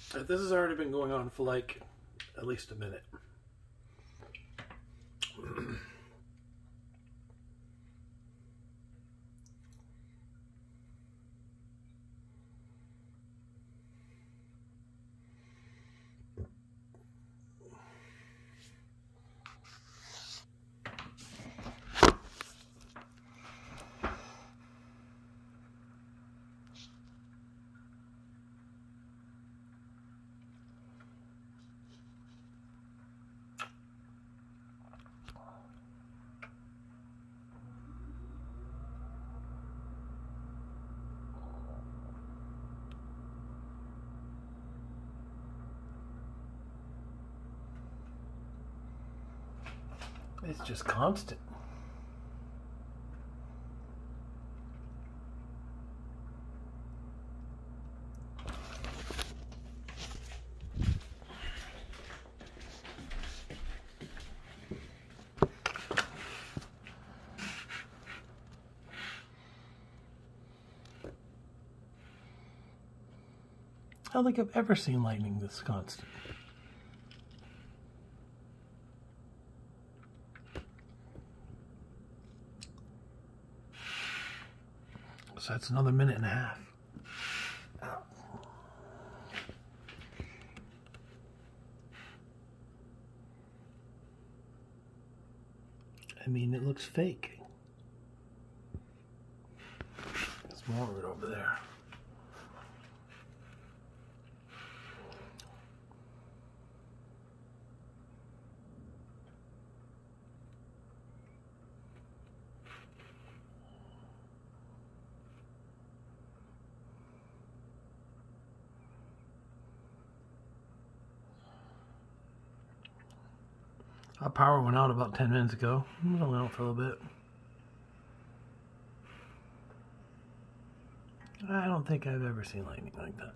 This has already been going on for like at least a minute. It's just constant. I don't think I've ever seen lightning this constant. So that's another minute and a half. I mean, it looks fake. There's more of it over there. Our power went out about 10 minutes ago. It went out for a little bit. I don't think I've ever seen lightning like that.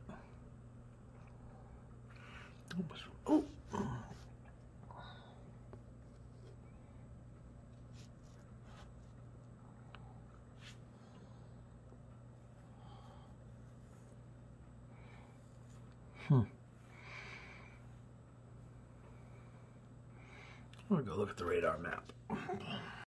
Oh! I'm gonna go look at the radar map.